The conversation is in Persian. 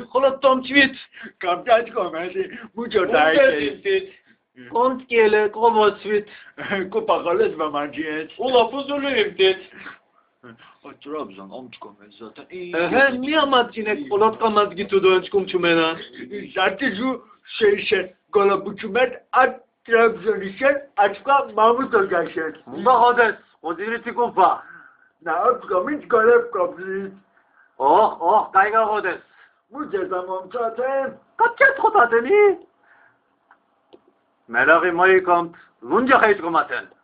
خلاص تام تویت Kamtat komedi mucho اون dai. بسیفید كنت كيلا كوما تويت Kupakolet ve manciyet. Ula fuzuluyumdit. Trabzon omçkomet zaten. niye matkinek polat kamaz gitu dönçkum çumena Zaten şu şey gola buçumet at Trabzon işe açka Mahmut Hocaşen. ما هادس قدرتي كوفا Ne yapkamış galip kapıyı. قايقا هادس Bu cezamam zaten. قبچت خطاتني ملاغي ماي كمت زونجا خيط كماتن